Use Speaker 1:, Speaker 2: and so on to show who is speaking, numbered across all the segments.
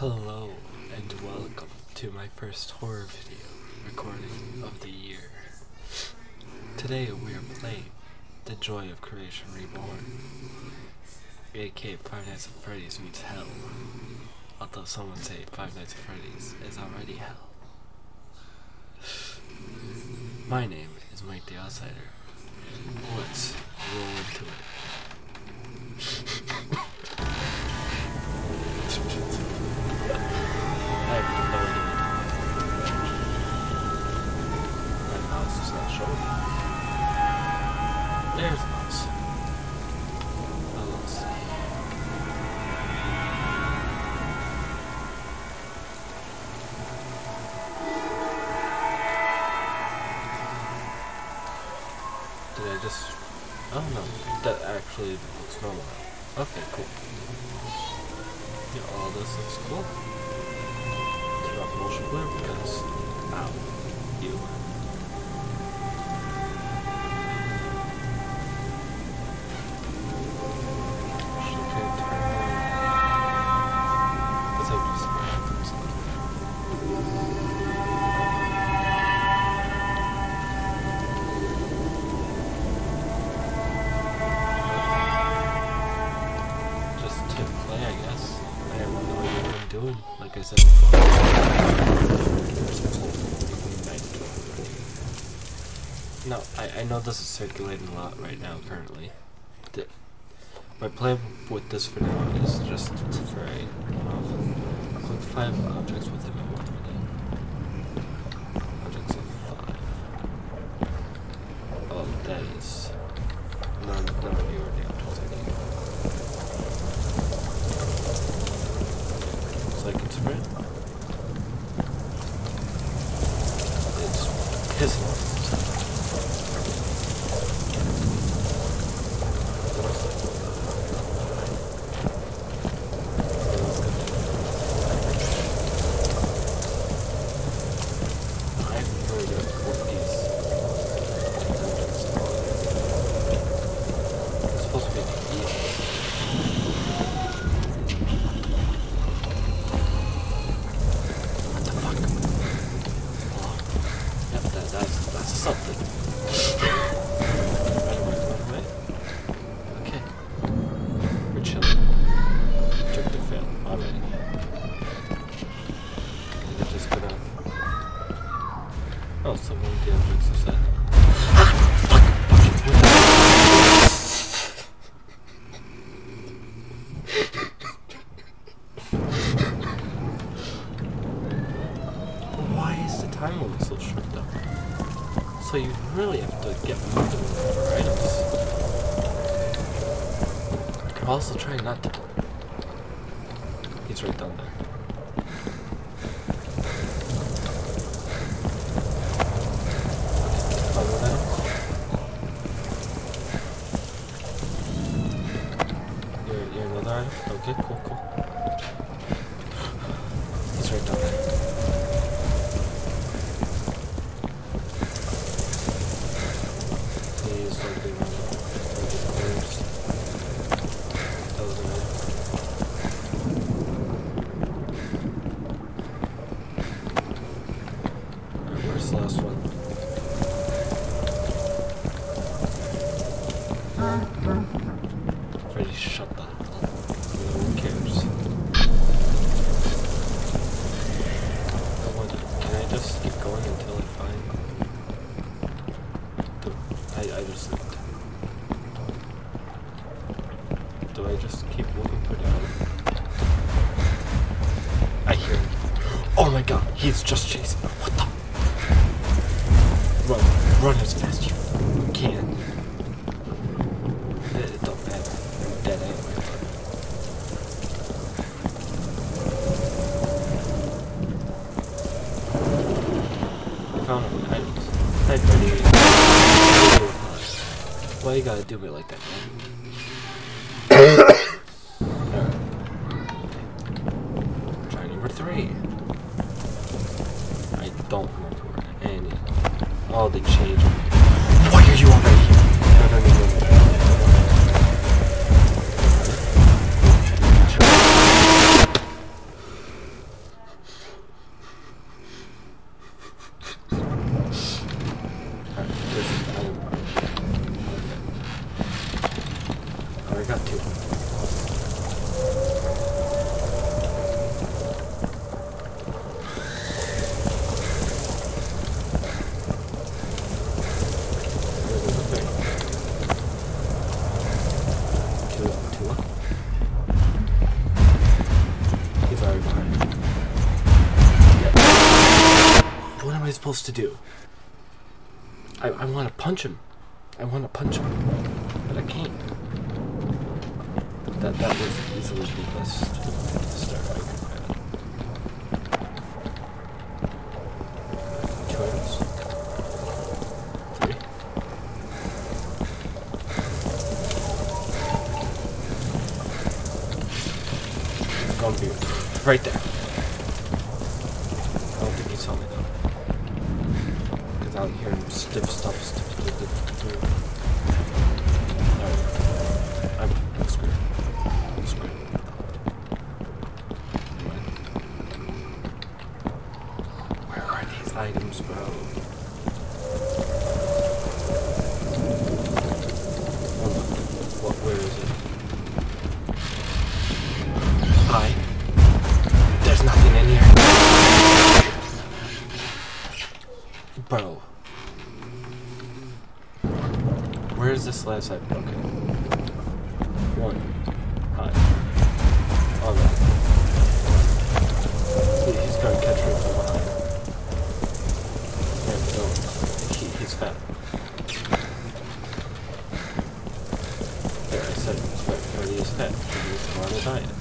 Speaker 1: Hello and welcome to my first horror video recording of the year. Today we are playing The Joy of Creation Reborn, aka Five Nights at Freddy's meets Hell, although some would say Five Nights at Freddy's is already hell. My name is Mike the Outsider. Let's roll into it. I have no idea. My mouse is not showing. There's the mouse. Now let's see. Did I just... oh no, that actually looks normal now. Okay, cool. Yeah, all this looks cool. Turn off motion blur because... ow. You. Like I said before. No, I know this is circulating a lot right now currently. My plan with this for now is just to try click 5 objects within a 1 minute. Objects of 5. Oh, that is none of you are the objects I need. So I can sprint. It's pissing off. Oh, so one of the objects is that. Why is the time limit so short though? So you really have to get moving for items. I'm also trying not to. He's right down there. Okay, cool. He's right down there. Please don't be wrong. That was annoying. Alright, where's the last one? Freddy, shut the hell up. Who cares? Can I just keep going until I find... I just looked. Do I just keep looking for the item? I hear him. Oh my god, he's just chasing me. What the? Run as fast as you can. It don't matter. I'm dead anyway. Found all the items. Hi, Freddy. Why you gotta do me like that, man? Alright. Try number 3. I don't remember where any. Oh, they changed. Why are you already here? I don't even know. I supposed to do? I want to punch him. I want to punch him, but I can't. That was easily the best start I could have. 2 items. 3. It's gonna be right there. I don't think he saw me though. Because out here in stiff stuff. Alright. I'm screwed. Where are these items, bro? Where is it? Hi. There's nothing in here. Bro. Where is this last item? Okay. 1. Hi. Oh no. He's gonna catch me from behind. Yeah, no. He's fat. There, I said he's fat. He is fat. He needs to go on a diet.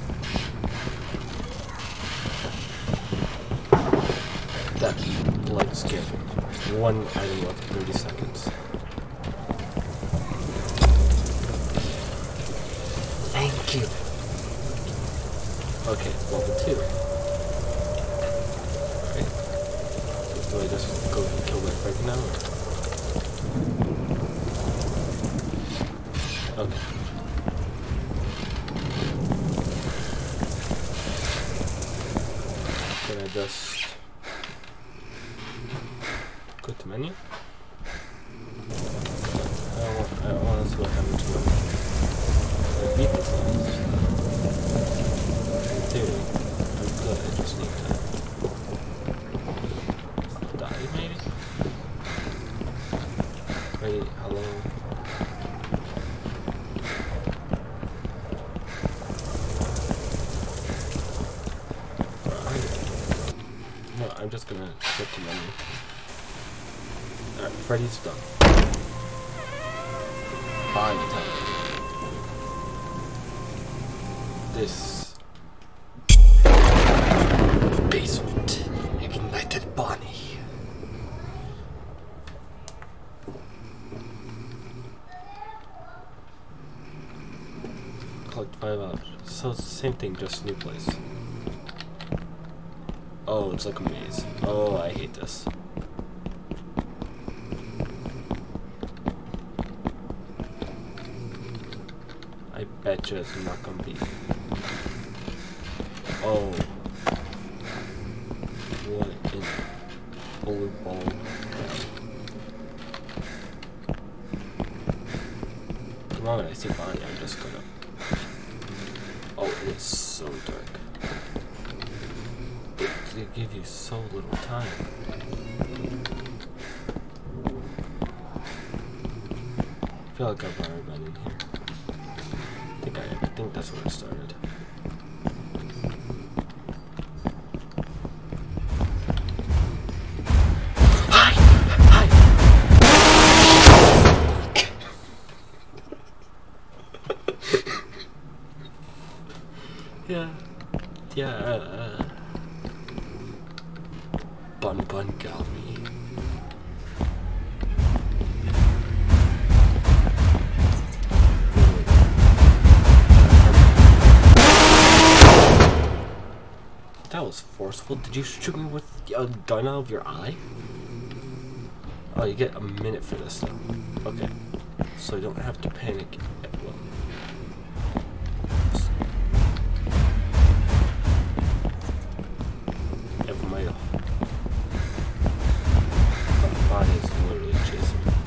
Speaker 1: That blood scared me. 1 item left, 30 seconds. Thank you. Okay, level 2. Alright. Do I just go and kill that right now? Or? Okay. Can I just go to menu? I want to see what happens when I beat this level. In theory, I'm good, I just need to die, maybe? Wait, hello? No, I'm just gonna click the menu. Alright, Freddy's done. Bonnie time. This basement ignited Bonnie. Collect 5 hours. So it's the same thing, just new place. Oh, it's like a maze. Oh, I hate this. I bet you it's not gonna be. Oh. What in blue ball? The moment I see Bonnie, I'm just gonna. Oh, it is so dark. They give you so little time. I feel like I've already been in here. I think that's where it started. Hi! Hi! Yeah, Bun got me. That was forceful. Did you shoot me with a gun out of your eye? Oh, you get a minute for this though. Okay. So you don't have to panic at will. Body is literally chasing me.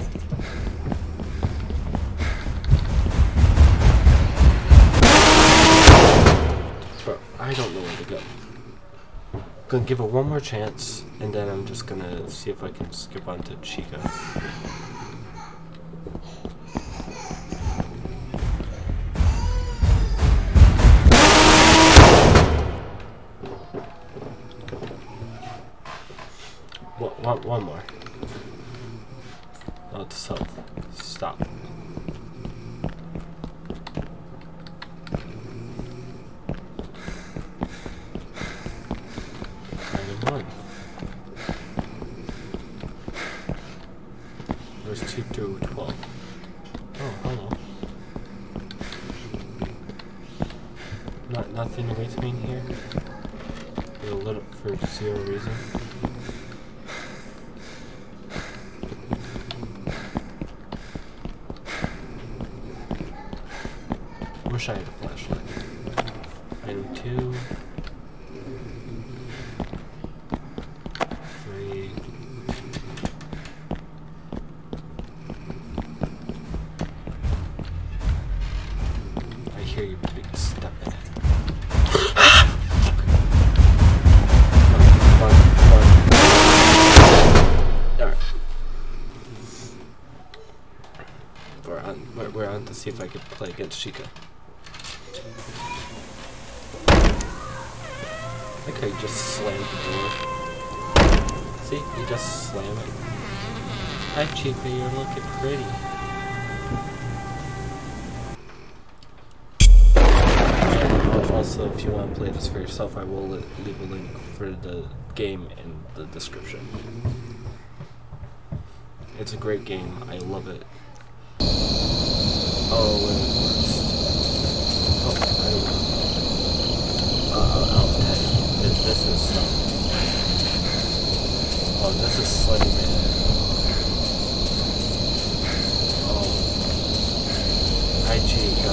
Speaker 1: Bro, I don't know where to go. Gonna give it one more chance, and then I'm just gonna see if I can skip on to Chica. one more. Oh, it's health. Stop. One. There's 2 through 12. Oh, hello. Nothing awaits me in here. You're lit up for 0 reason. Wish I had a flashlight. Item 2. 3. I hear you big step in it. Alright. We're on to see if I can play against Chica. I think I just slammed the door. See? You just slam it. Hi Chica, you're looking pretty. And also, if you want to play this for yourself, I will leave a link for the game in the description. It's a great game. I love it. Oh, wait, worst. Oh, I don't know. I'll tell you. This is oh, this is Slutty Man. Oh. Hi, Chica.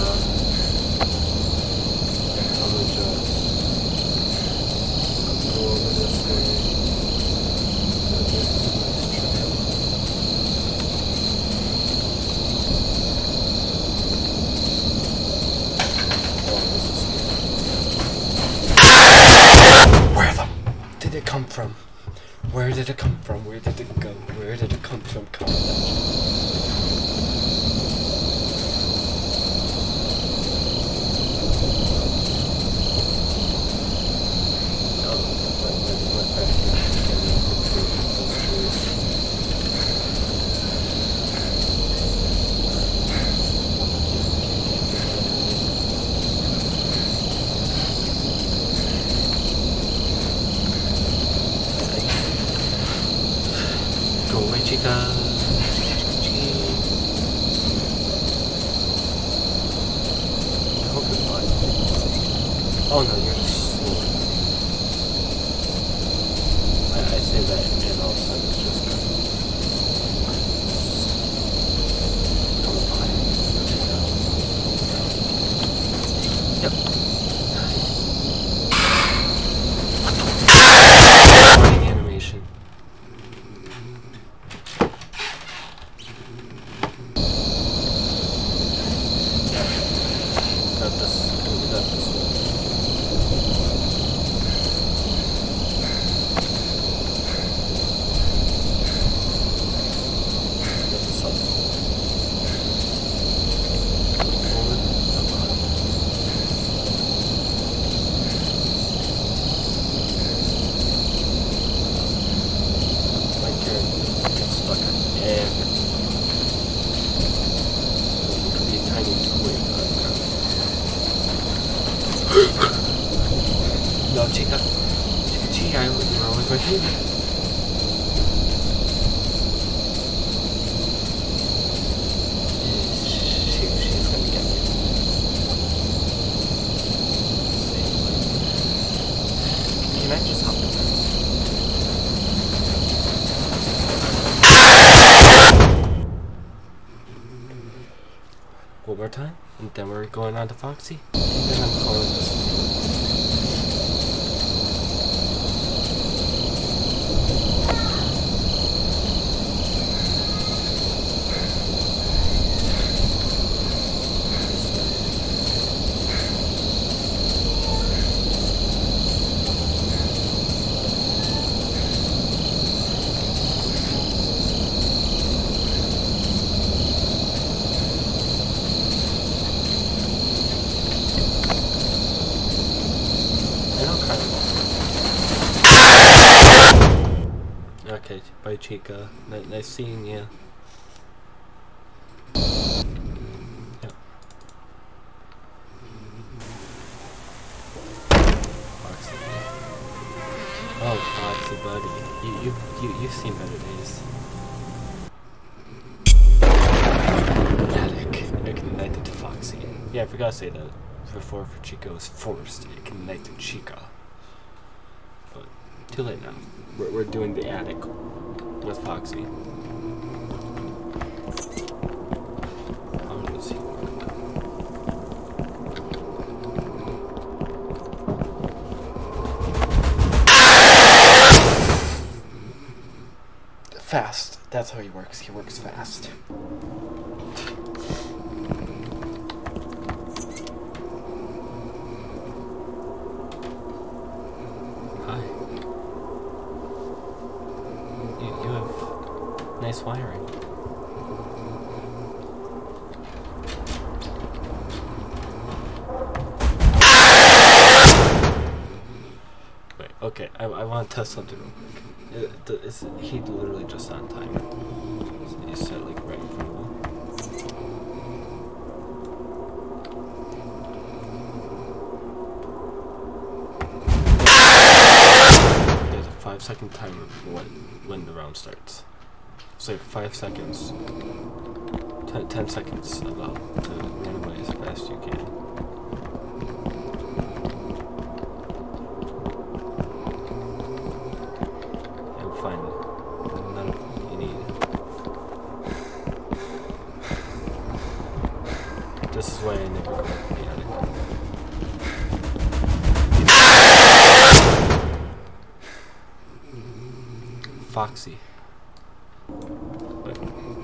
Speaker 1: I'm gonna just go over this way. This is a nice trail. Oh, this is scary. Where the did it come from? Where did it come from? Where did it go? Where did it come from? Comment Chica. I hope you're fine. Oh no, you're just slow. I say that and all of a sudden it's just coming behind me. Yep. Running animation. No, Chica. Chica, you're always right here. She's gonna get me. Can I just hop the fence? One more time, and then we're going on to Foxy. And then I'm calling this one. Okay, bye Chica. Nice seeing you. Yep. Foxy. Oh, Foxy buddy. You've seen better days. Attic. It connected to Foxy. Yeah, I forgot to say that before for Chica was forced. It connected to Chica. But too late now. We're doing the attic with Foxy. How does he work? Fast. That's how he works. He works fast. Hi. You have nice wiring. Wait, okay, I want to test something real quick. He literally just on time. You said like right in front of him. There's a 5-second timer when the round starts. So like 5 seconds, 10 seconds about to run away as fast as you can. Find none of what you need. This is why I never go to the attic. Foxy. Wait.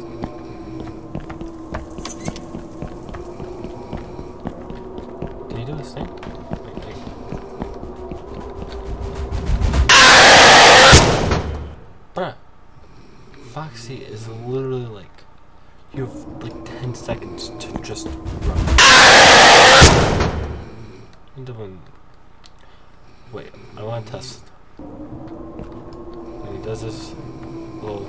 Speaker 1: Can you do this thing? Wait. Bruh, Foxy is literally like, you have like 10 seconds to just run. I'm doing, wait, I want to test. When he does this little,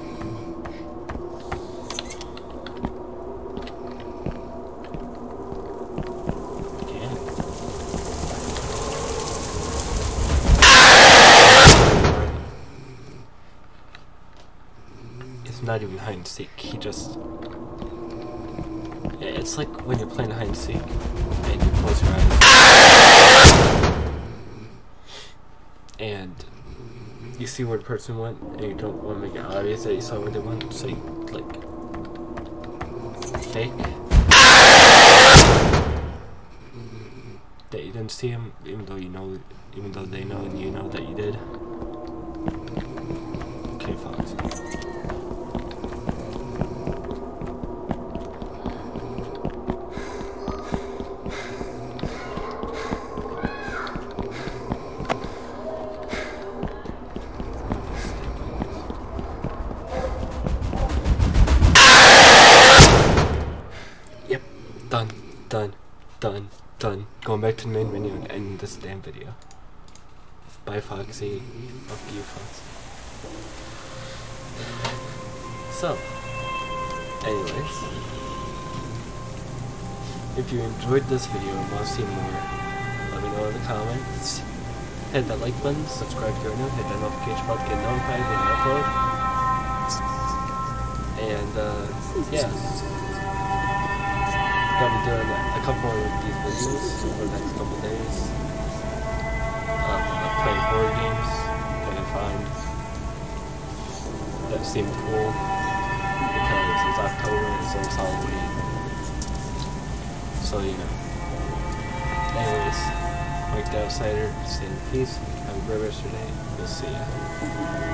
Speaker 1: not even hide and seek. He just, it's like when you're playing hide and seek and you close your eyes and you see where the person went and you don't want to make it obvious that you saw where they went, so you like fake that you didn't see him, even though they know and you know that you did. Okay, Foxy. Done. Going back to the main menu and ending this damn video. Bye, Foxy. Fuck you, Foxy. So, anyways, if you enjoyed this video and want to see more, let me know in the comments. Hit that like button, subscribe if you're new, hit that notification bell to get notified when I upload. And, yeah. I'll be doing a couple more of these videos over the next couple days. Playing horror games that I find that seem cool because it's October and so it's Halloween. So, you know. Anyways, Mike the Outsider, stay in peace. Have a great rest of your day. We'll see ya.